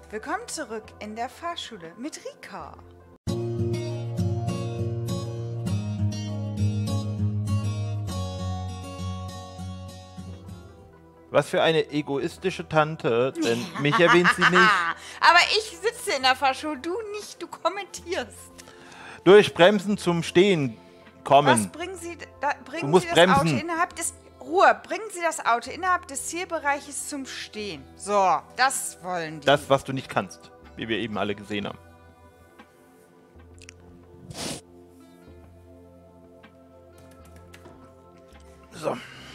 Willkommen zurück in der Fahrschule mit Rika. Was für eine egoistische Tante, denn mich erwähnt sie nicht. Aber ich sitze in der Fahrschule, du nicht, du kommentierst. Durch Bremsen zum Stehen kommen. Was bringen Sie, bringen Du musst Sie das bremsen. Auto innerhalb des... Ruhe, bringen Sie das Auto innerhalb des Zielbereiches zum Stehen. So, das wollen die. Das, was du nicht kannst, wie wir eben alle gesehen haben. So.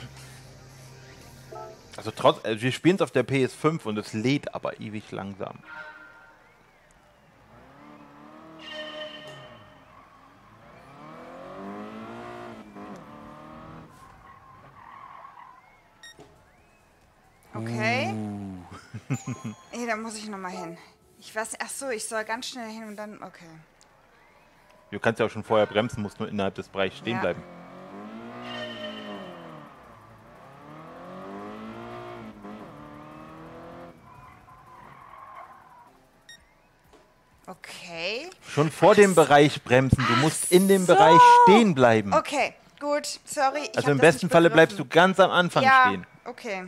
Also wir spielen es auf der PS5 und es lädt aber ewig langsam. Okay. Nee, da muss ich nochmal hin. Ich weiß, ach so, ich soll ganz schnell hin und dann, okay. Du kannst ja auch schon vorher bremsen, musst nur innerhalb des Bereichs stehen bleiben. Okay. Schon vor dem Bereich bremsen, du musst in dem Bereich stehen bleiben. Okay, gut, sorry. Also im besten Falle bleibst du ganz am Anfang stehen. Okay.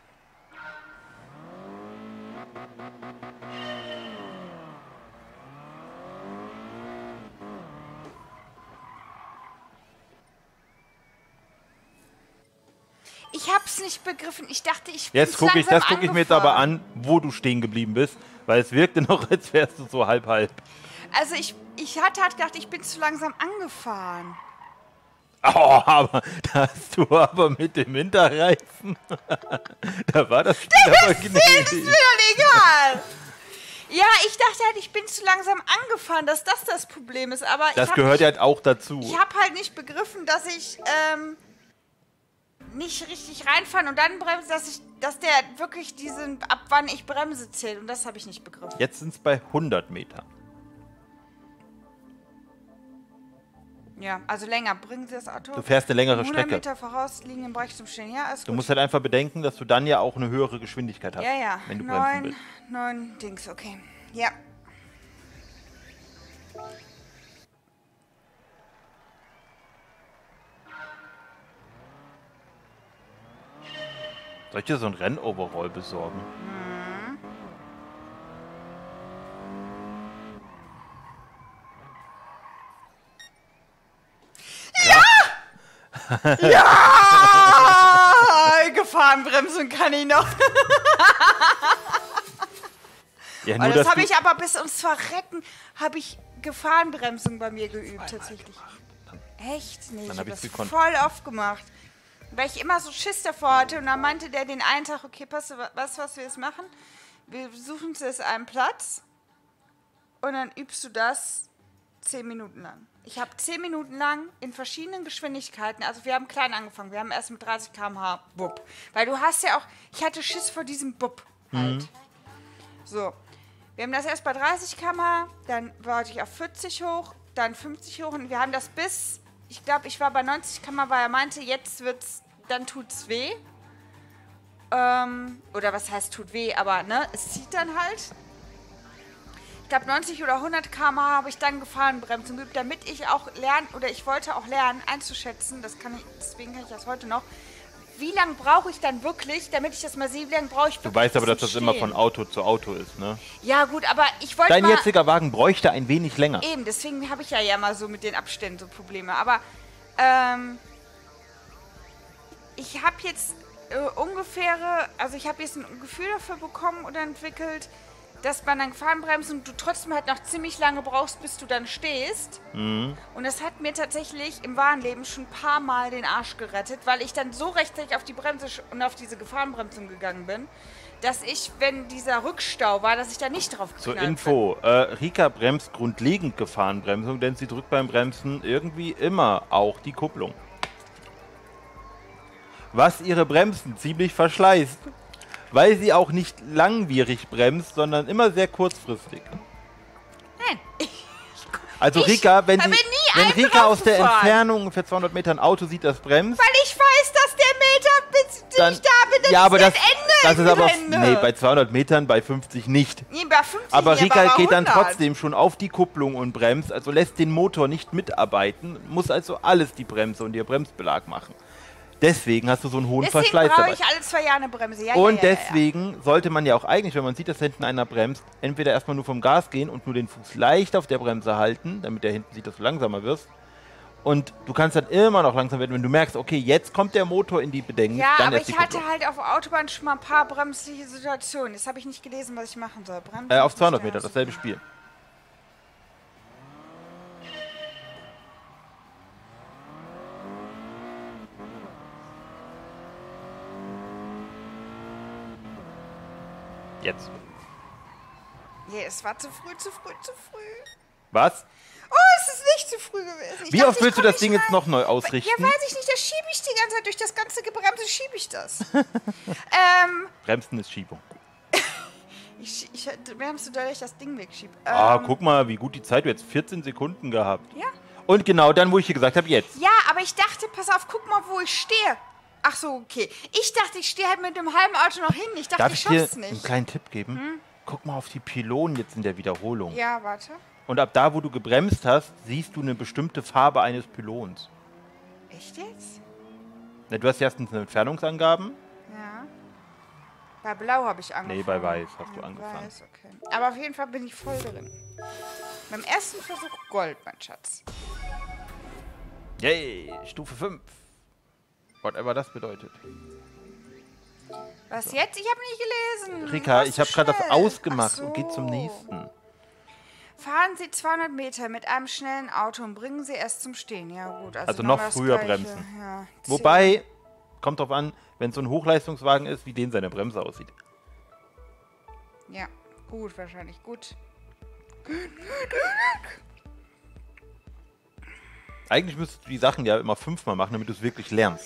Ich hab's nicht begriffen. Ich dachte, ich bin Jetzt gucke ich mir jetzt aber an, wo du stehen geblieben bist, weil es wirkte noch, als wärst du so halb-halb. Also ich hatte halt gedacht, ich bin zu langsam angefahren. Oh, aber da hast du aber mit dem Hinterreifen. Da war das Spiel aber gnädig. Das ist mir doch egal. Ja, ich dachte halt, ich bin zu langsam angefahren, dass das Problem ist. Aber das gehört ja halt auch dazu. Ich habe halt nicht begriffen, dass ich nicht richtig reinfahren und dann bremse, dass der wirklich ab wann ich bremse zählt. Und das habe ich nicht begriffen. Jetzt sind es bei 100 Meter. Ja, also länger. Bringen Sie das Auto. Du fährst eine längere 100 Strecke. Meter voraus liegen im Bereich zum Stehen. Ja, ist gut. Du musst halt einfach bedenken, dass du dann ja auch eine höhere Geschwindigkeit hast, ja. wenn du bremsen willst. 9 Dings, okay. Ja. Soll ich dir so ein Rennoverall besorgen? Ja! Gefahrenbremsen kann ich noch. Ja, nur, das habe ich aber bis ums Verrecken, habe ich Gefahrenbremsung bei mir geübt, tatsächlich. Echt nicht? Dann hab ich's das gekonnt. voll oft gemacht. Weil ich immer so Schiss davor hatte und dann meinte der den einen Tag, okay, weißt du, was wir jetzt machen? Wir suchen uns jetzt einen Platz und dann übst du das 10 Minuten lang. Ich habe 10 Minuten lang in verschiedenen Geschwindigkeiten, also wir haben klein angefangen, wir haben erst mit 30 km/h Bub. Weil du hast ja auch, ich hatte Schiss vor diesem Bub halt. So, wir haben das erst bei 30 km/h, dann wollte ich auf 40 hoch, dann 50 hoch und wir haben das bis, ich glaube, ich war bei 90 km/h, weil er meinte, jetzt wird's, dann tut's weh. Oder was heißt tut weh, aber ne, es zieht dann halt. Ich glaube 90 oder 100 km/h habe ich dann Gefahrenbremsen geübt, damit ich auch lernen, oder ich wollte auch lernen einzuschätzen, deswegen kann ich das heute noch, wie lange brauche ich dann wirklich, damit ich das mal sehe, wie lange brauche ich wirklich. Du weißt aber, dass zum das immer Stehen. von Auto zu Auto ist, ne? Ja gut, aber ich wollte Dein mal... jetziger Wagen bräuchte ein wenig länger. Eben, deswegen habe ich ja mal so mit den Abständen so Probleme. Aber ich habe jetzt also ich habe jetzt ein Gefühl dafür bekommen oder entwickelt, dass man dann Gefahrenbremsen und du trotzdem halt noch ziemlich lange brauchst, bis du dann stehst. Und das hat mir tatsächlich im wahren Leben schon ein paar Mal den Arsch gerettet, weil ich dann so rechtzeitig auf die Bremse und auf diese Gefahrenbremsung gegangen bin, dass ich, wenn dieser Rückstau war, dass ich da nicht drauf geknallt Zur Info, Rika bremst grundlegend Gefahrenbremsung, denn sie drückt beim Bremsen irgendwie immer auch die Kupplung. Was ihre Bremsen ziemlich verschleißt, weil sie auch nicht langwierig bremst, sondern immer sehr kurzfristig. Nein. Also Rika, wenn bin nie Rika aus der draufgefahren. Entfernung ungefähr 200 Meter ein Auto sieht, das bremst, Weil ich weiß, dass der Meter, bis Dann- ich da bin, das ja, aber ist das- das Ende Das ist aber, Gelände. nee, bei 200 Metern, bei 50 nicht. Nee, bei 50 Aber nicht, Rika bei geht dann 100. trotzdem schon auf die Kupplung und bremst, also lässt den Motor nicht mitarbeiten, muss also alles die Bremse und ihr Bremsbelag machen. Deswegen hast du so einen hohen Deswegen Verschleiß brauche dabei. ich alle 2 Jahre eine Bremse. Ja, Und ja, ja, ja. deswegen sollte man ja auch eigentlich, wenn man sieht, dass hinten einer bremst, entweder erstmal nur vom Gas gehen und nur den Fuß leicht auf der Bremse halten, damit der hinten sieht, dass du langsamer wirst. Und du kannst dann immer noch langsam werden, wenn du merkst, okay, jetzt kommt der Motor in die Bedenken. Ja, dann aber erst die ich hatte Kupplung. halt auf der Autobahn schon mal ein paar bremsliche Situationen. Jetzt habe ich nicht gelesen, was ich machen soll. Bremsen, Auf 200 Stern, Meter, dasselbe Spiel. Jetzt. Nee, es war zu früh, zu früh, zu früh. Was? Oh, es ist nicht zu früh gewesen. Ich Wie dachte, oft ich willst du komm das nicht Ding jetzt rein. noch neu Ja, ausrichten? weiß ich nicht, da schiebe ich die ganze Zeit durch das ganze Gebremse, schiebe ich das. Bremsen ist Schiebung. Wärmst du dadurch das Ding wegschiebe. Guck mal, wie gut die Zeit. Du jetzt 14 Sekunden gehabt. Ja. Und genau dann, wo ich dir gesagt habe, jetzt. Ja, aber ich dachte, pass auf, guck mal, wo ich stehe. Ach so, okay. Ich dachte, ich stehe halt mit dem halben Auto noch hin. Ich dachte, Darf ich ich dir schaff's einen nicht. kleinen Tipp geben? Guck mal auf die Pylonen jetzt in der Wiederholung. Ja, warte. Und ab da, wo du gebremst hast, siehst du eine bestimmte Farbe eines Pylons. Echt jetzt? Na, du hast erstens eine Entfernungsangaben. Ja. Bei Blau habe ich angefangen. Nee, bei Weiß hast du Ja, angefangen. Weiß, okay. Aber auf jeden Fall bin ich voll drin. Beim ersten Versuch Gold, mein Schatz. Yay, Stufe 5. Whatever das bedeutet. Was jetzt? Ich habe nicht gelesen. Rika, Warst ich du habe gerade das schnell? ausgemacht Ach so. und geht zum nächsten. Fahren Sie 200 Meter mit einem schnellen Auto und bringen Sie es zum Stehen. Ja gut, Also noch noch das früher Gleiche. bremsen. Ja, 10. Wobei, kommt drauf an, wenn es so ein Hochleistungswagen ist, wie den seine Bremse aussieht. Ja, gut, wahrscheinlich gut. Eigentlich müsstest du die Sachen ja immer 5-mal machen, damit du es wirklich lernst.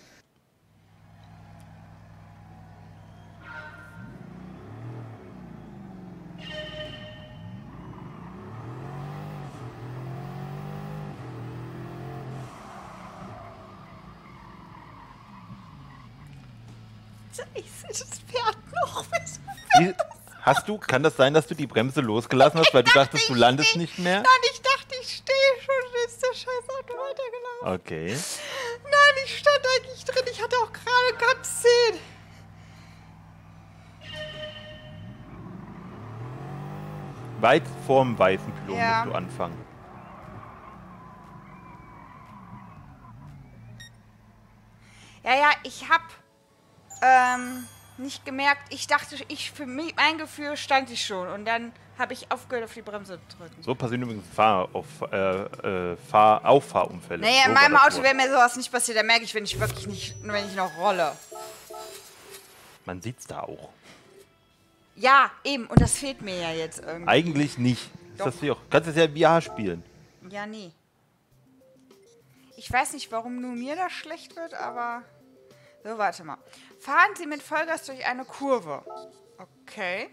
Scheiße, das fährt noch. Kann das sein, dass du die Bremse losgelassen hast, weil du dachtest, du landest nicht mehr? Nein, ich dachte, ich stehe schon. Ist der scheiß Auto weitergelaufen. Okay. Nein, ich stand eigentlich drin. Ich hatte auch gerade ganz 10. Weit vorm weißen Pylon Ja. musst du anfangen. Ja, ich hab nicht gemerkt. Ich dachte, für mich, mein Gefühl stand ich schon. Und dann habe ich aufgehört, auf die Bremse zu drücken. So passieren übrigens Auffahrunfälle. Naja, in So war meinem das Auto Wort. wäre mir sowas nicht passiert. Da merke ich, wenn ich wirklich nicht, wenn ich noch rolle. Man sieht's da auch. Ja, eben. Und das fehlt mir ja jetzt irgendwie. Eigentlich nicht. Doch. Das auch. Kannst es ja VR spielen. Ja, nee. Ich weiß nicht, warum nur mir das schlecht wird, aber... So, warte mal. Fahren Sie mit Vollgas durch eine Kurve. Okay.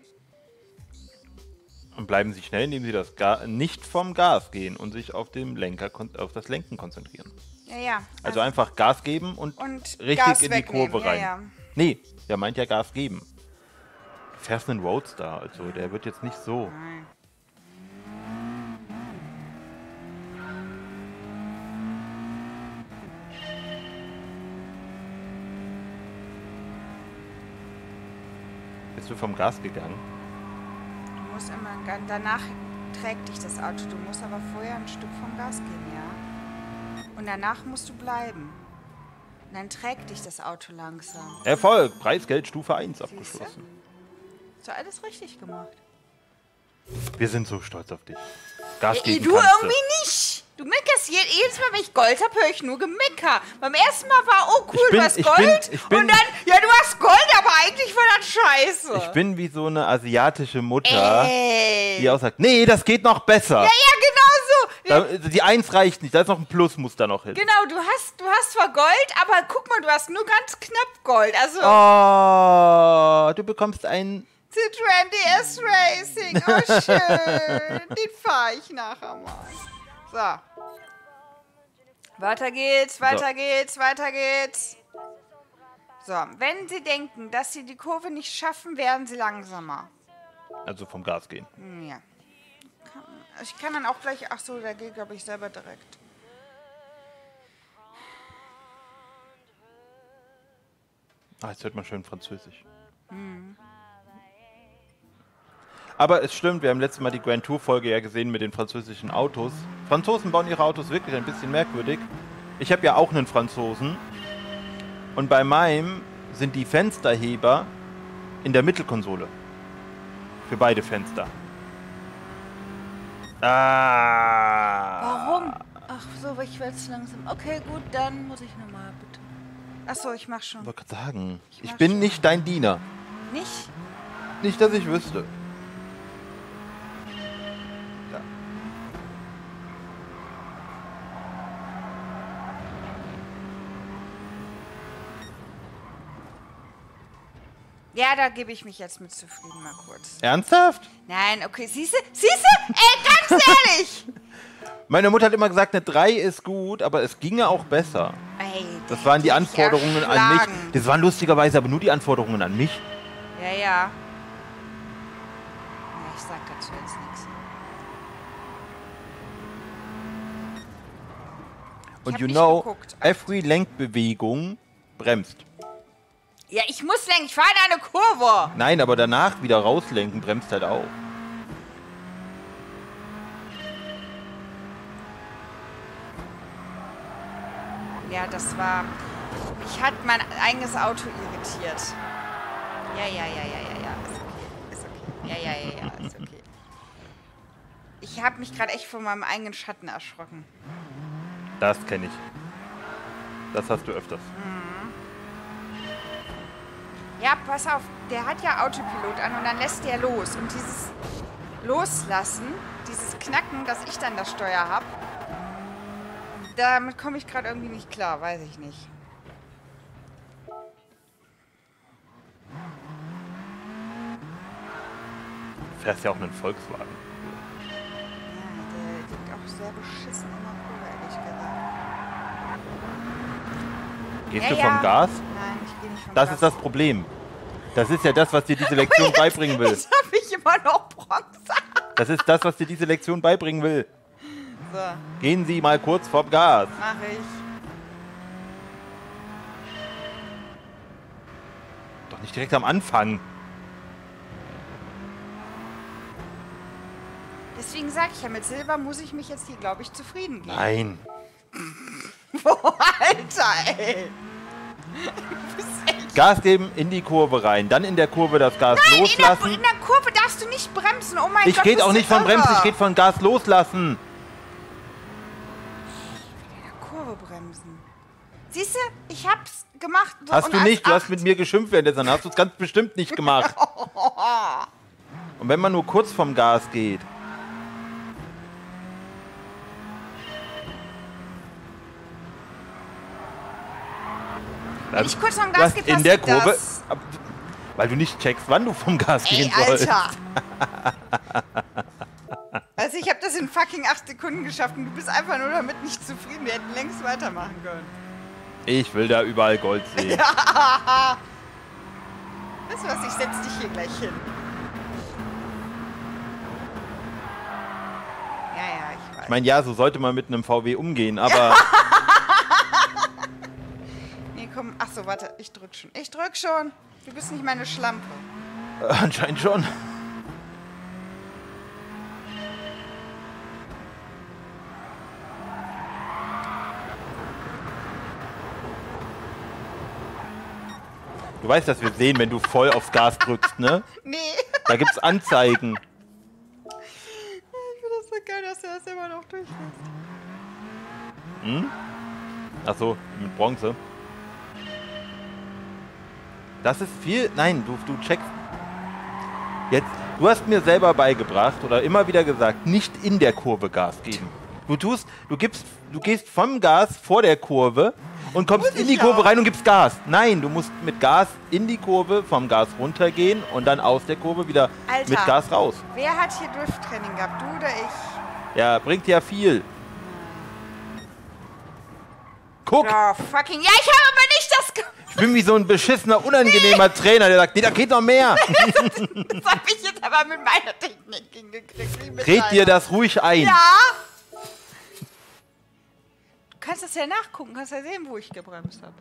Und bleiben Sie schnell, indem Sie nicht vom Gas gehen und sich auf das Lenken konzentrieren. Ja. Also einfach Gas geben und richtig Gas in die wegnehmen. Kurve rein. Ja. Nee, der meint ja Gas geben. Du fährst einen Roadster, also der wird jetzt nicht so. Nein. Bist du vom Gas gegangen? Du musst immer, danach trägt dich das Auto. Du musst aber vorher ein Stück vom Gas gehen, ja. Und danach musst du bleiben. Und dann trägt dich das Auto langsam. Erfolg! Preisgeld Stufe 1 abgeschlossen. Hast du alles richtig gemacht? Wir sind so stolz auf dich. Gas Ja, geben du kannst irgendwie nicht. Du meckerst jedes Mal, wenn ich Gold habe, höre ich nur Gemecker. Beim ersten Mal war, oh cool, du hast Gold. Und dann, ja, du hast Gold, aber eigentlich war das scheiße. Ich bin wie so eine asiatische Mutter, Ey. die auch sagt, nee, das geht noch besser. Ja, genau so. Die 1 reicht nicht, da ist noch ein Plus, muss da noch hin. Genau, du hast zwar Gold, aber guck mal, du hast nur ganz knapp Gold. Also Oh, du bekommst ein... Citroën DS Racing, oh schön. Den fahre ich nachher mal. So. Weiter geht's, weiter geht's, weiter geht's. So, wenn Sie denken, dass Sie die Kurve nicht schaffen, werden Sie langsamer. Also vom Gas gehen. Ja. Ich kann dann auch gleich... Ach so, da geht, glaube ich, selber direkt. Ah, jetzt hört man schön Französisch. Aber es stimmt, wir haben letztes Mal die Grand Tour-Folge ja gesehen mit den französischen Autos. Franzosen bauen ihre Autos wirklich ein bisschen merkwürdig. Ich habe ja auch einen Franzosen. Und bei meinem sind die Fensterheber in der Mittelkonsole. Für beide Fenster. Warum? Ach so, ich werde es langsam. Okay, gut, dann muss ich nochmal, bitte. Ach so, ich mach schon. Ich wollte gerade sagen, ich mach bin schon. nicht dein Diener. Nicht? Nicht, dass ich wüsste. Ja. Ja, da gebe ich mich jetzt mit zufrieden, mal kurz. Ernsthaft? Nein, okay, siehste? Ey, ganz ehrlich! Meine Mutter hat immer gesagt, eine 3 ist gut, aber es ginge auch besser. Ey, Das waren die hätte ich Anforderungen an mich. erschlagen. Das waren lustigerweise aber nur die Anforderungen an mich. Ja, ja. Ich sag dazu jetzt nichts. Und hab you nicht know, geguckt. every Lenkbewegung bremst. Ja, ich muss lenken. Ich fahre in eine Kurve. Nein, aber danach wieder rauslenken bremst halt auch. Ja, das war... Mich hat mein eigenes Auto irritiert. Ja. Ist okay. Ja, ist okay. Ich habe mich gerade echt von meinem eigenen Schatten erschrocken. Das kenne ich. Das hast du öfters. Ja, pass auf, der hat ja Autopilot an und dann lässt der los. Und dieses Loslassen, dieses Knacken, dass ich dann das Steuer habe, damit komme ich gerade irgendwie nicht klar, weiß ich nicht. Du fährst ja auch einen Volkswagen. Ja, der liegt auch sehr beschissen in der Kurve, ehrlich gesagt. Gehst Ja, du ja. vom Gas? Nein, ich gehe nicht vom Das Gas. ist das Problem. Das ist ja das, was dir diese Lektion beibringen will. Jetzt habe ich immer noch Bronze. Das ist das, was dir diese Lektion beibringen will. So, Gehen Sie mal kurz vom Gas. mache ich. Doch nicht direkt am Anfang. Deswegen sage ich ja, mit Silber muss ich mich jetzt hier, glaube ich, zufrieden geben. Nein. Boah, Alter, ey. Gas geben, in die Kurve rein. Dann in der Kurve das Gas loslassen. In der Kurve darfst du nicht bremsen. Oh mein Gott, Ich gehe bist auch du nicht vom irre. Bremsen, ich gehe von Gas loslassen. In der Kurve bremsen. Siehst du, ich hab's gemacht. So, Hast und du als nicht, du hast 8. mit mir geschimpft währenddessen. Hast du es ganz bestimmt nicht gemacht. Und wenn man nur kurz vom Gas geht. Wenn ich kurz vom Du Gas hast gehe, in der passiert Kurve, das. weil du nicht checkst, wann du vom Gas gehen Ey, sollst. Alter. Also ich habe das in fucking 8 Sekunden geschafft und du bist einfach nur damit nicht zufrieden. Wir hätten längst weitermachen können. Ich will da überall Gold sehen. Weißt du was, ich setz dich hier gleich hin. Ja, ich weiß. Ich meine, ja, so sollte man mit einem VW umgehen, aber Nee, komm, ach so, warte, ich drück schon. Ich drück schon. Du bist nicht meine Schlampe. anscheinend schon. Du weißt, dass wir sehen, wenn du voll aufs Gas drückst, ne? Nee. Da gibt's Anzeigen. Ich finde das so geil, dass er das immer noch durchlässt. Ach so, mit Bronze. Das ist viel... Nein, du checkst... Jetzt, du hast mir selber beigebracht oder immer wieder gesagt, nicht in der Kurve Gas geben. Du gehst vom Gas vor der Kurve und kommst in die Kurve rein und gibst Gas. Nein, du musst mit Gas in die Kurve, vom Gas runtergehen und dann aus der Kurve wieder Alter. mit Gas raus. Wer hat hier Drift-Training gehabt? Du oder ich? Ja, bringt ja viel. Guck, Oh, fucking... Ja, ich habe aber nicht das... bin wie so ein beschissener, unangenehmer Trainer, der sagt, nee, da geht noch mehr. Das habe ich jetzt aber mit meiner Technik hingekriegt. Nicht mit Red dir deiner. das ruhig ein. Ja! Du kannst das ja nachgucken, kannst ja sehen, wo ich gebremst habe.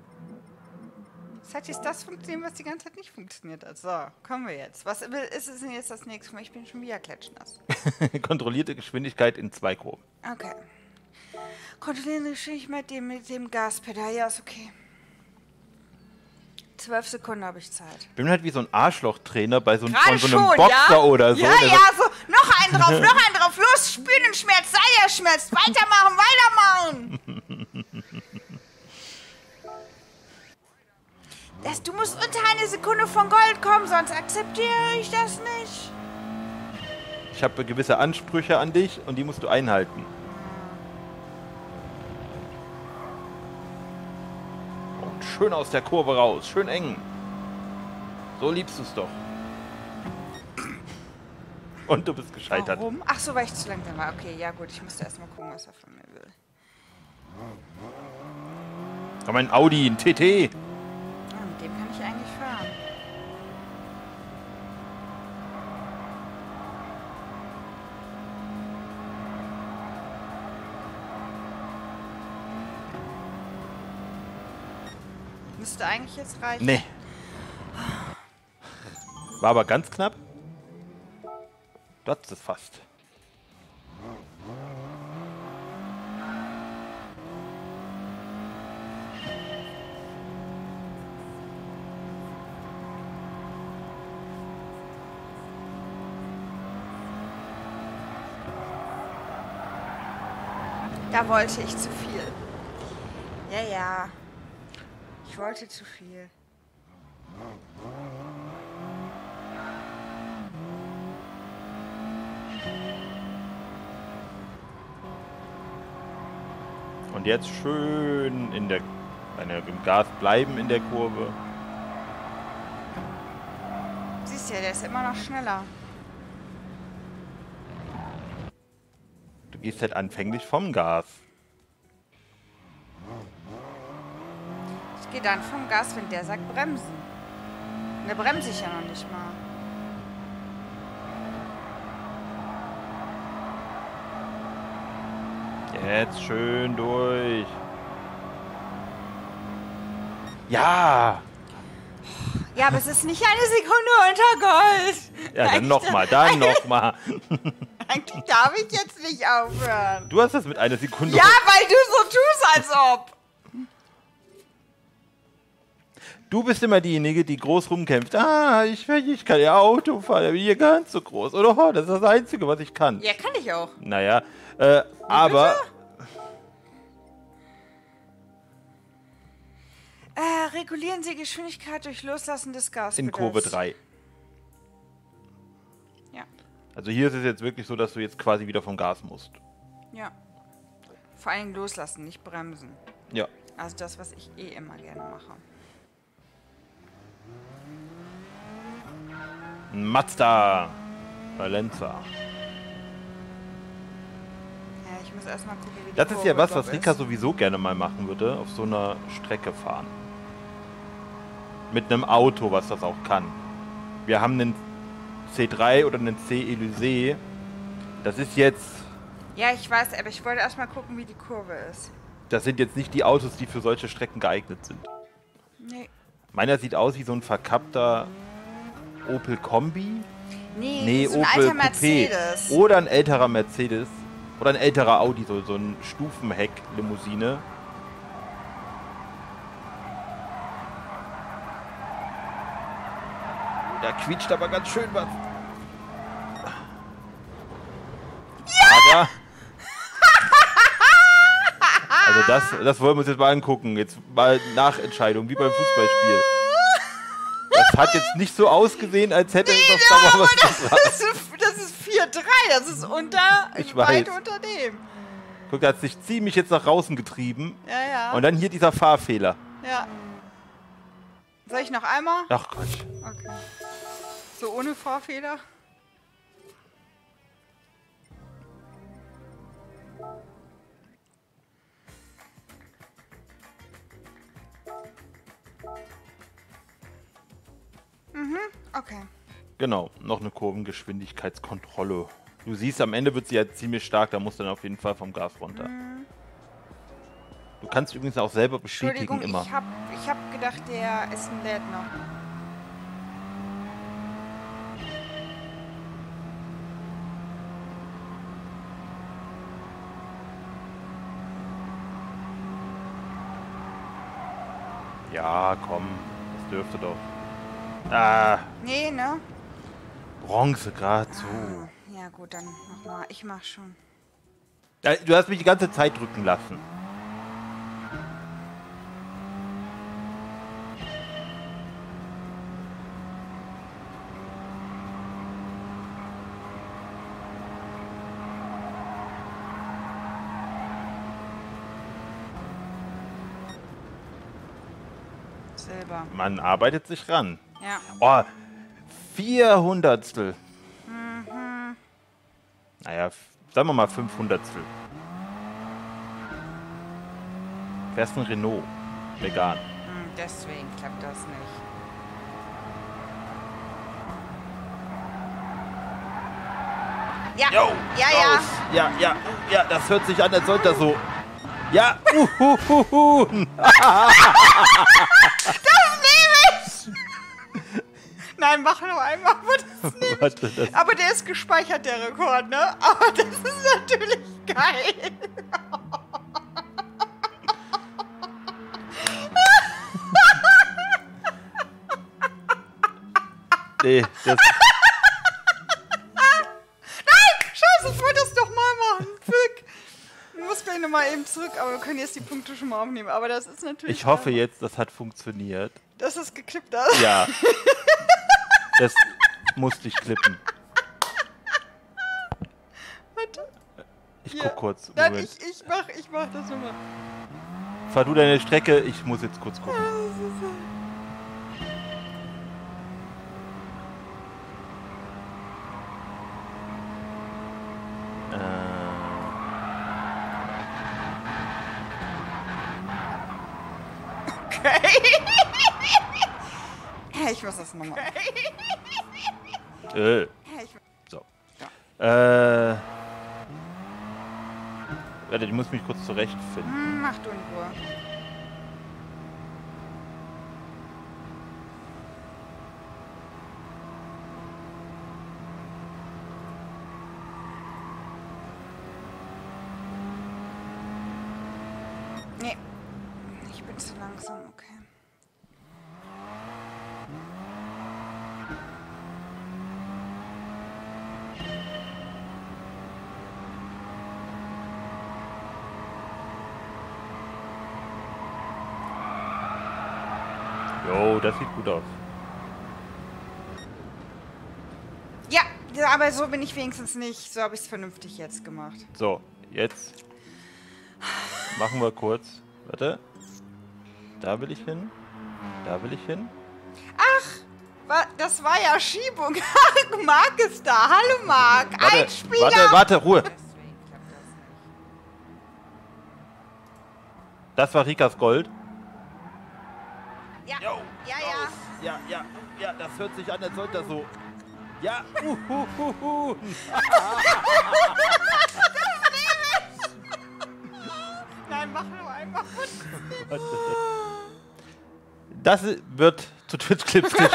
Es hat jetzt das funktioniert, was die ganze Zeit nicht funktioniert hat. So, kommen wir jetzt. Was ist es denn jetzt das nächste Mal? Ich bin schon wieder klatschnass. Kontrollierte Geschwindigkeit in 2 Kurven. Okay. Kontrollierende Geschwindigkeit mit dem Gaspedal. Ja, ist okay. 12 Sekunden habe ich Zeit. Ich bin halt wie so ein Arschloch-Trainer bei so, von Gerade so einem schon, Boxer ja? oder so. Ja, der ja, so. Noch einen drauf, noch einen drauf. Los, spür den Schmerz, sei der Schmerz. Weitermachen, weitermachen. Du musst unter eine Sekunde von Gold kommen, sonst akzeptiere ich das nicht. Ich habe gewisse Ansprüche an dich und die musst du einhalten. Und schön aus der Kurve raus, schön eng. So liebst du es doch. Und du bist gescheitert. Warum? Ach so, weil ich zu langsam war. Okay, ja gut, ich musste erstmal gucken, was er von mir will. Aber ein Audi, ein TT. Ja, mit dem kann ich eigentlich fahren. Müsste eigentlich jetzt reichen. Nee. War aber ganz knapp. Du hattest es fast. Da wollte ich zu viel. Ja, ja. Ich wollte zu viel. Und jetzt schön im Gas bleiben in der Kurve. Siehst du ja, der ist immer noch schneller. Du gehst halt anfänglich vom Gas. Ich gehe dann vom Gas, wenn der sagt bremsen. Und da bremse ich ja noch nicht mal. Jetzt schön durch. Ja! Ja, aber es ist nicht eine Sekunde unter Gold. Ja, dann nochmal, dann nochmal. Eigentlich darf ich jetzt nicht aufhören. Du hast das mit einer Sekunde. Ja, weil du so tust, als ob. Du bist immer diejenige, die groß rumkämpft. Ah, ich kann ja Auto fahren, aber hier ganz so groß. Oder oh, das ist das Einzige, was ich kann. Ja, kann ich auch. Naja, aber... Regulieren Sie Geschwindigkeit durch Loslassen des Gaspedals. In Kurve 3. Ja, Also hier ist es jetzt wirklich so, dass du jetzt quasi wieder vom Gas musst. ja. Vor allem loslassen, nicht bremsen. Ja. Also das, was ich eh immer gerne mache. Ein Mazda Valenza. Ja, ich muss erstmal gucken, wie die Das ist Kurve ja was überhaupt Rika ist. sowieso gerne mal machen würde, auf so einer Strecke fahren. Mit einem Auto, was das auch kann. Wir haben einen C3 oder einen C-Elysée. Das ist jetzt... Ja, ich weiß, aber ich wollte erstmal gucken, wie die Kurve ist. Das sind jetzt nicht die Autos, die für solche Strecken geeignet sind. Nee. Meiner sieht aus wie so ein verkappter Opel Kombi. Nee, so ein Opel alter Coupé. Mercedes. Oder ein älterer Mercedes. Oder ein älterer Audi, so ein Stufenheck-Limousine. Da quietscht aber ganz schön was. Ja! Also das wollen wir uns jetzt mal angucken. Jetzt mal Nachentscheidung, wie beim Fußballspiel. Das hat jetzt nicht so ausgesehen, als hätte es auf Dauer was gebracht. Das ist 4,3. Das ist Ich weit weiß. unter dem. Guck, der hat sich ziemlich jetzt nach draußen getrieben. Ja, ja. Und dann hier dieser Fahrfehler. Ja. Soll ich noch einmal? Ach Gott. Okay. So ohne Fahrfehler? Okay. Genau, noch eine Kurvengeschwindigkeitskontrolle. Du siehst, am Ende wird sie ja ziemlich stark, da musst du dann auf jeden Fall vom Gas runter. Du kannst übrigens auch selber bestätigen Entschuldigung, immer. ich hab gedacht, der ist ein Läd noch. Ja, komm, das dürfte doch. Ah, Nee, ne? Bronze gerade so. Ja gut, dann nochmal. Ich mach schon. Ja, du hast mich die ganze Zeit drücken lassen. Silber. Man arbeitet sich ran. Ja. Oh, 400. Naja, sagen wir mal 500. Fährst ein Renault. Vegan. Deswegen klappt das nicht. Ja, Jo, ja, raus. Ja, das hört sich an, als sollte das so. Ja, Nein, mach noch einmal. Warte, das Aber der ist gespeichert, der Rekord, ne? Aber das ist natürlich geil. nee, das, Scheiße, ich wollte das doch mal machen. Fick. Ich muss gleich nochmal eben zurück, aber wir können jetzt die Punkte schon mal aufnehmen. Aber das ist natürlich... ich hoffe jetzt, das hat funktioniert. dass es geklippt hat. Ja. Das musste ich klippen. Warte. Ich Hier. guck kurz. Nein, Moment. ich mach das nochmal. Fahr du deine Strecke, ich muss jetzt kurz gucken. Okay. Ich muss das nochmal. So. Warte, ich muss mich kurz zurechtfinden. Mach du in Ruhe. Nee. Ich bin zu langsam, okay. Jo, das sieht gut aus. Ja, aber so bin ich wenigstens nicht. So habe ich es vernünftig jetzt gemacht. So, jetzt machen wir kurz. Warte. Da will ich hin. Da will ich hin. Das war ja Schiebung. Marc ist da. Hallo Marc. Warte, Ein Spieler. warte, Ruhe. Deswegen klappt das nicht. Das war Rikas Gold. Ja. Jo, Ja. Ja, das hört sich an, als sollte das so. Ja, Nein, mach nur einmal. Das wird zu Twitch-Clips geschickt.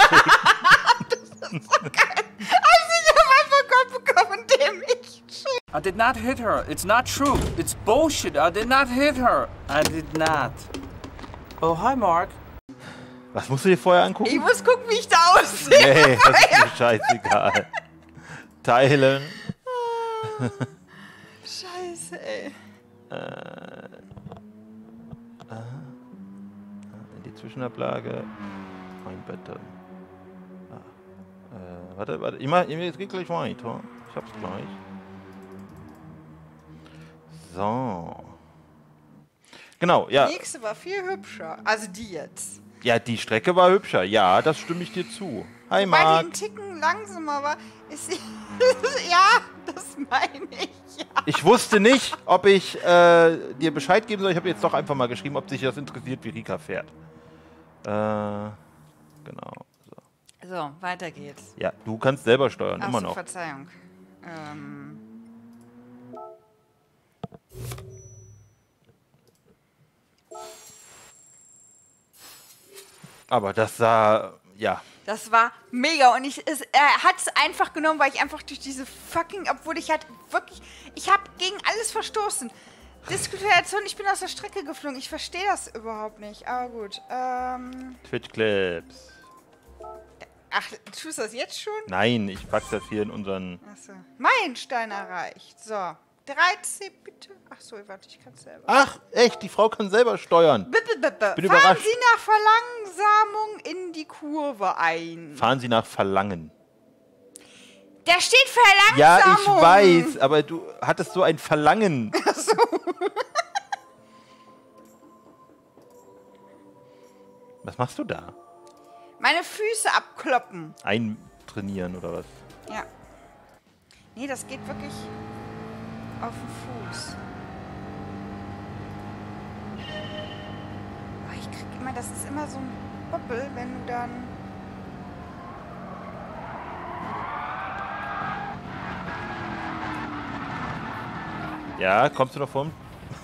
Ich habe einfach Gott bekommen, dem ich I did not hit her. It's not true. It's bullshit. I did not hit her. I did not. Oh, hi, Mark. Was musst du dir vorher angucken? Ich muss gucken, wie ich da aussehe. Nee, das ist mir scheißegal. Teilen. Scheiße, ey. In die Zwischenablage. Einbetten. Warte. Es geht gleich weiter. Ich hab's gleich. So. Genau, ja. Die nächste war viel hübscher. Also die jetzt. Ja, die Strecke war hübscher. Ja, das stimme ich dir zu. Hi, Weil die Marc. einen Ticken langsamer war, ist sie... Ja, das meine ich, ja. Ich wusste nicht, ob ich dir Bescheid geben soll. Ich habe jetzt doch einfach mal geschrieben, ob sich das interessiert, wie Rika fährt. Genau. So. So, weiter geht's. Ja, du kannst selber steuern, Ach immer so, noch. Verzeihung. Aber das sah, ja. Das war mega und er hat es einfach genommen, weil ich einfach durch diese fucking, obwohl ich halt wirklich, ich habe gegen alles verstoßen. Disqualifikation, ich bin aus der Strecke geflogen. Ich verstehe das überhaupt nicht, aber gut. Twitch-Clips. Ach, tust du das jetzt schon? Nein, ich pack das hier in unseren... Achso. Meilenstein erreicht. So. 13, bitte. Achso, warte, ich kann es selber. Ach, echt, die Frau kann selber steuern. Bin Fahren überrascht. Sie nach Verlangsamung in die Kurve ein. Fahren Sie nach Verlangen. Da steht Ja, Verlangsamung. ich weiß, aber du hattest so ein Verlangen. Ach so. Was machst du da? Meine Füße abkloppen. Eintrainieren oder was? Ja. Nee, das geht wirklich auf den Fuß. Oh, ich krieg immer, das ist immer so ein Boppel, wenn du dann... Ja, kommst du noch vom...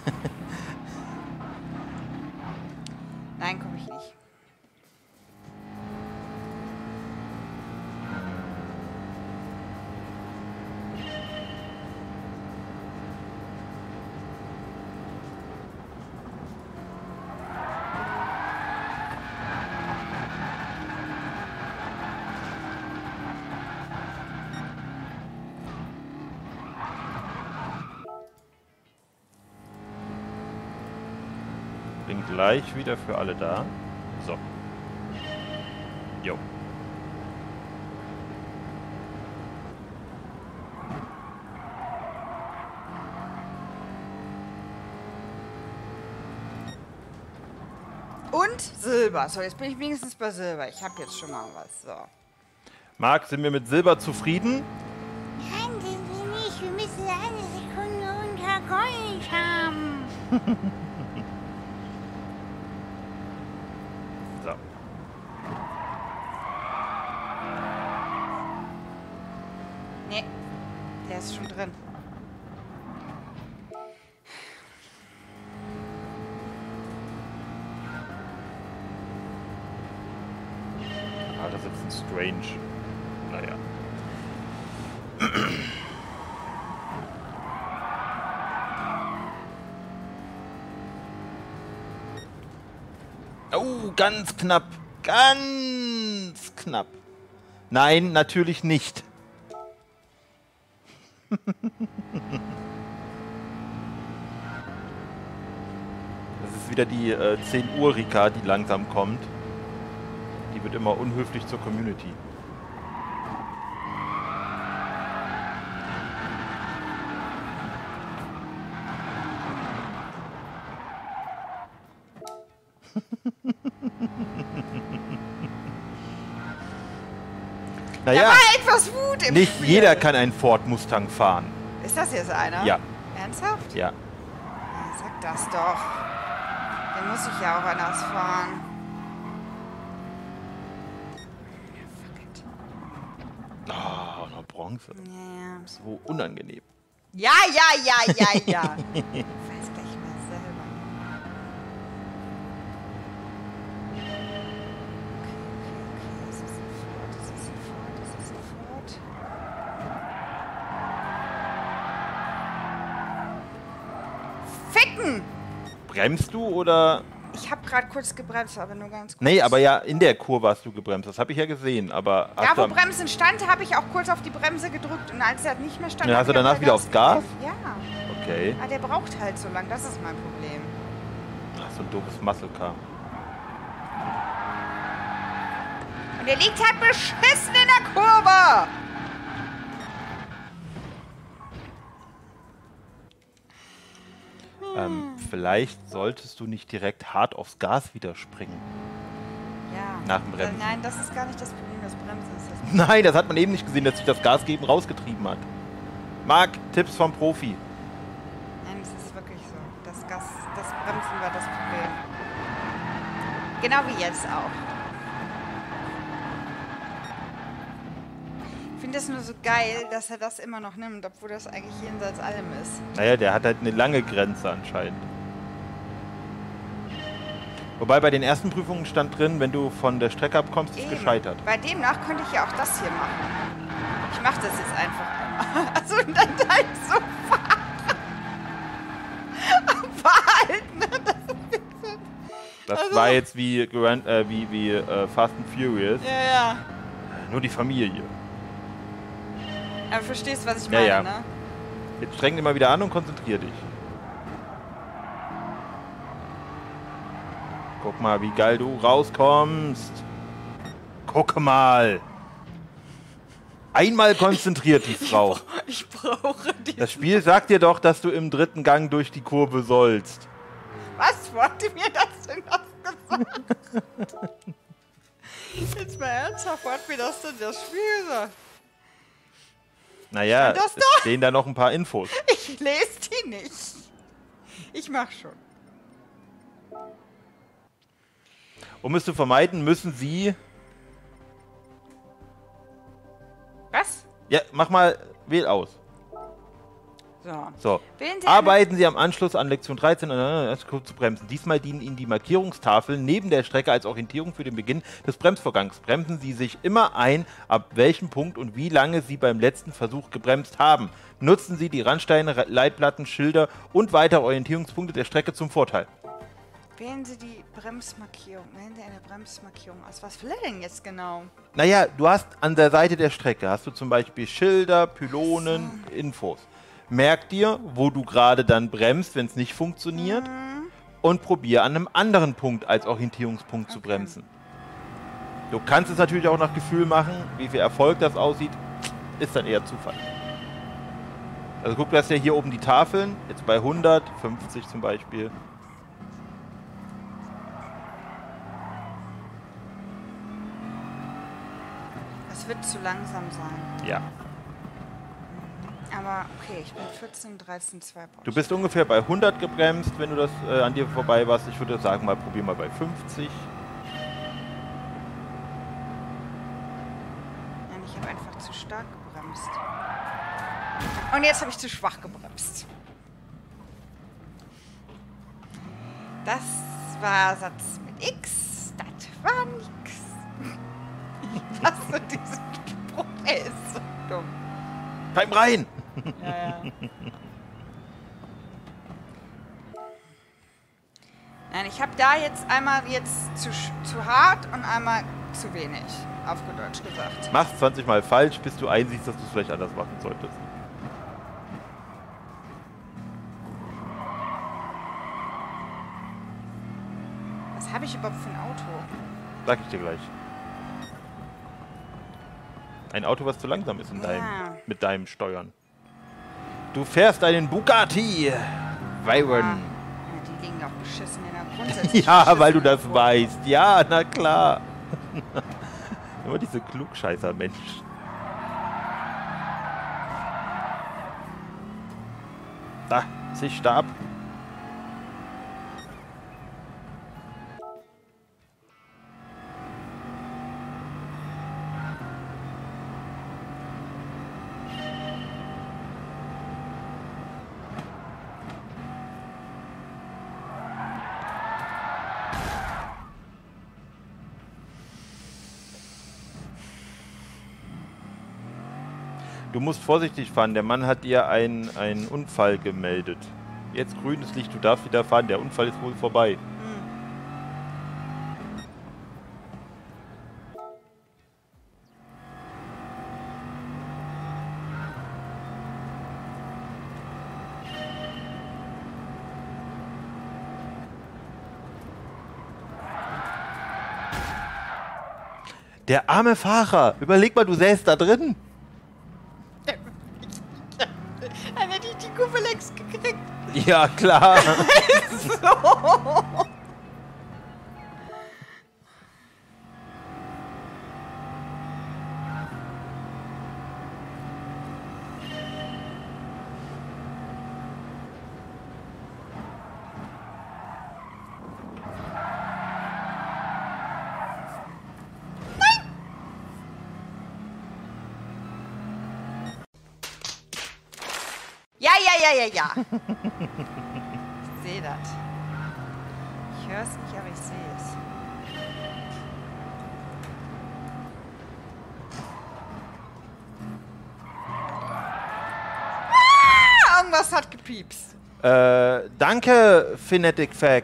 Nein, komme ich nicht. Bin gleich wieder für alle da. So. Jo. Und Silber. So, jetzt bin ich wenigstens bei Silber. Ich habe jetzt schon mal was. So. Marc, sind wir mit Silber zufrieden? Nein, sind wir nicht. Wir müssen eine Sekunde unter Gold haben. So. Nee, der ist schon drin. Ah, das ist jetzt ein Strange. Naja. Oh, ganz knapp. Ganz knapp. Nein, natürlich nicht. Das ist wieder die 10 Uhr Rika, die langsam kommt. Die wird immer unhöflich zur Community. Da Naja, war etwas Wut im nicht Spiel. jeder kann einen Ford Mustang fahren. Ist das jetzt einer? Ja. Ernsthaft? Ja. Ja, sag das doch. Den muss ich ja auch anders fahren. Oh, noch Bronze. Ja, So unangenehm. ja. Ja. Ich weiß gleich mal selber. Okay. Das ist sofort. Ficken! Bremst du oder... Ich habe gerade kurz gebremst, aber nur ganz kurz. Nee, aber ja, in der Kurve hast du gebremst. Das habe ich ja gesehen, aber... Da, hast du wo am- Bremsen stand, habe ich auch kurz auf die Bremse gedrückt. Und als er nicht mehr stand... Ja, hab hast du ich danach auf wieder aufs Gas? Ja. Okay. Ah, der braucht halt so lang. Das ist mein Problem. Ach, so ein doofes Muscle Car. Und der liegt halt beschissen in der Kurve. Vielleicht solltest du nicht direkt hart aufs Gas wieder springen. Ja. Nach dem Bremsen. Nein, das ist gar nicht das Problem. Das Bremsen ist das Problem. Nein, das hat man eben nicht gesehen, dass sich das Gas geben rausgetrieben hat. Marc, Tipps vom Profi. Nein, das ist wirklich so. Das Bremsen war das Problem. Genau wie jetzt auch. Ich finde das nur so geil, dass er das immer noch nimmt, obwohl das eigentlich jenseits allem ist. Naja, der hat halt eine lange Grenze anscheinend. Wobei bei den ersten Prüfungen stand drin, wenn du von der Strecke abkommst, ist Eben. gescheitert. Bei demnach könnte ich ja auch das hier machen. Ich mache das jetzt einfach einmal. Also und dann halt so verhalten. Ne? Das war jetzt wie Fast and Furious. Ja. Nur die Familie. Aber du verstehst, was ich Ja, meine, ja. ne? Jetzt streng dich mal wieder an und konzentrier dich. Guck mal, wie geil du rauskommst. Guck mal. Einmal konzentriert die Frau. Ich brauche die. Das Spiel sagt dir doch, dass du im dritten Gang durch die Kurve sollst. Was wollte mir das denn ausgesagt? Jetzt mal ernsthaft, was mir das denn das Spiel sagt? Naja, Das es da? stehen da noch ein paar Infos. Ich lese die nicht. Ich mach schon. Um es zu vermeiden, müssen sie... Was? Ja, mach mal, wähl aus. So. So. Wählen Sie Arbeiten Sie am Anschluss an Lektion 13 zu bremsen. Diesmal dienen Ihnen die Markierungstafeln neben der Strecke als Orientierung für den Beginn des Bremsvorgangs. Bremsen Sie sich immer ein, ab welchem Punkt und wie lange Sie beim letzten Versuch gebremst haben. Nutzen Sie die Randsteine, Leitplatten, Schilder und weitere Orientierungspunkte der Strecke zum Vorteil. Wählen Sie die Bremsmarkierung. Wählen Sie eine Bremsmarkierung aus. Was will er denn jetzt genau? Naja, du hast an der Seite der Strecke, hast du zum Beispiel Schilder, Pylonen, Infos. Merk dir, wo du gerade dann bremst, wenn es nicht funktioniert. Und probier an einem anderen Punkt als Orientierungspunkt zu bremsen. Du kannst es natürlich auch nach Gefühl machen. Wie viel Erfolg das aussieht, ist dann eher Zufall. Also guck, du hast ja hier oben die Tafeln. Jetzt bei 150 zum Beispiel. Das wird zu langsam sein. Ja. Aber okay, ich bin 14, 13, 2 Punkte. Du bist ungefähr bei 100 gebremst, wenn du das an dir vorbei warst. Ich würde sagen, mal probier mal bei 50. Nein, ich habe einfach zu stark gebremst. Und jetzt habe ich zu schwach gebremst. Das war Satz mit X. Das war nix. Ich hasse diesen Spruch. Er ist so dumm. Bleib rein! Ja. Nein, ich habe da jetzt einmal zu hart und einmal zu wenig, auf gut Deutsch gesagt. Mach's 20 Mal falsch, bis du einsiehst, dass du es vielleicht anders machen solltest. Was habe ich überhaupt für ein Auto? Sag ich dir gleich. Ein Auto, was zu langsam ist Ja. mit deinem Steuern. Du fährst einen Bugatti Veyron. Ja, die liegen auch beschissen in der Grundsätzlich. Ja, weil du das weißt. Ja, na klar. Immer diese Klugscheißer-Mensch. Da, sich da ab. Du musst vorsichtig fahren. Der Mann hat dir einen Unfall gemeldet. Jetzt grünes Licht, du darfst wieder fahren. Der Unfall ist wohl vorbei. Der arme Fahrer. Überleg mal, du säßt da drin. Dann hätte ich die Kurve längst gekriegt. Ja, klar. So. Ja. Ich sehe das. Ich höre es nicht, aber ich sehe es. Ah, irgendwas hat gepiepst. Danke, Phonetic Fact.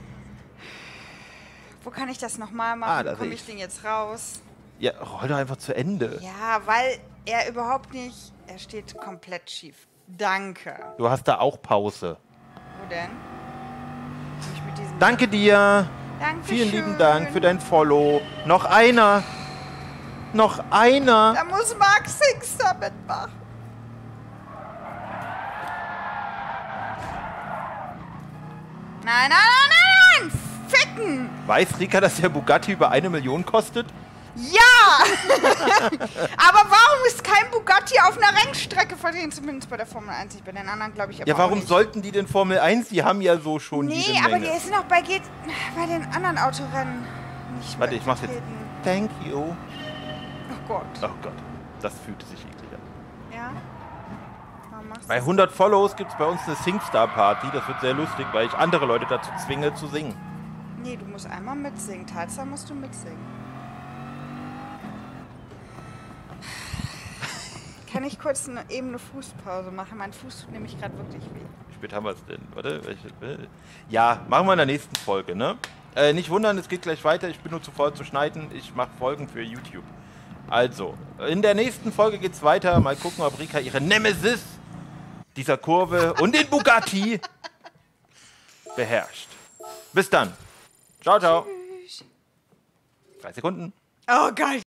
Wo kann ich das nochmal machen? da Wo komme sehe ich ich. den jetzt raus? Ja, roll doch einfach zu Ende. Ja, weil er überhaupt nicht... Er steht komplett schief. Danke. Du hast da auch Pause. Wo denn? Nicht mit diesem... Danke dir. Dankeschön. Vielen lieben Dank für dein Follow. Noch einer. Da muss Max Hingster mitmachen. Nein! Ficken! Weiß Rika, dass der Bugatti über 1 Million kostet? Ja! Aber warum ist kein Bugatti auf einer Rennstrecke vertreten? Zumindest bei der Formel 1, nicht bei den anderen, glaube ich. Aber Ja, warum auch nicht. sollten die denn Formel 1? Die haben ja so schon diese Nee, aber Menge. die sind auch bei den anderen Autorennen nicht Warte, mehr ich mach's jetzt. vertreten. Thank you. Oh Gott. Oh Gott, das fühlte sich eklig an. Ja? Warum machst Bei du 100 Follows gibt es bei uns eine Singstar-Party. Das wird sehr lustig, weil ich andere Leute dazu zwinge zu singen. Nee, du musst einmal mitsingen. Tatsache musst du mitsingen. Kann ich kurz eben eine Fußpause machen? Mein Fuß tut nämlich gerade wirklich weh. Wie spät haben wir es denn? Warte, ja, machen wir in der nächsten Folge, ne? Nicht wundern, es geht gleich weiter. Ich bin nur zu voll zu schneiden. Ich mache Folgen für YouTube. Also, in der nächsten Folge geht's weiter. Mal gucken, ob Rika ihre Nemesis dieser Kurve und den Bugatti beherrscht. Bis dann. Ciao, ciao. 3 Sekunden. Oh, geil.